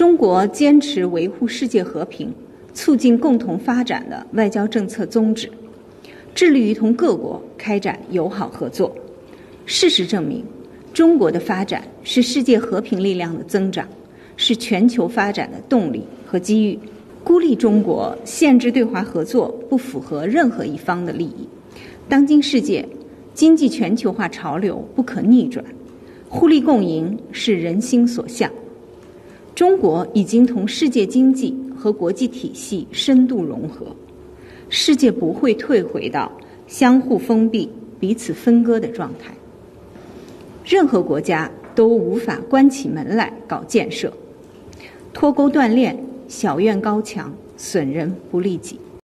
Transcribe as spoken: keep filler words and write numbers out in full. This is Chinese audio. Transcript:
中国坚持维护世界和平、促进共同发展的外交政策宗旨，致力于同各国开展友好合作。事实证明，中国的发展是世界和平力量的增长，是全球发展的动力和机遇。孤立中国限制对华合作不符合任何一方的利益。当今世界经济全球化潮流不可逆转，互利共赢是人心所向。中国已经同世界经济和国际体系深度融合，世界不会退回到相互封闭、彼此分割的状态。任何国家都无法关起门来搞建设，脱钩断链，小院高墙，损人不利己。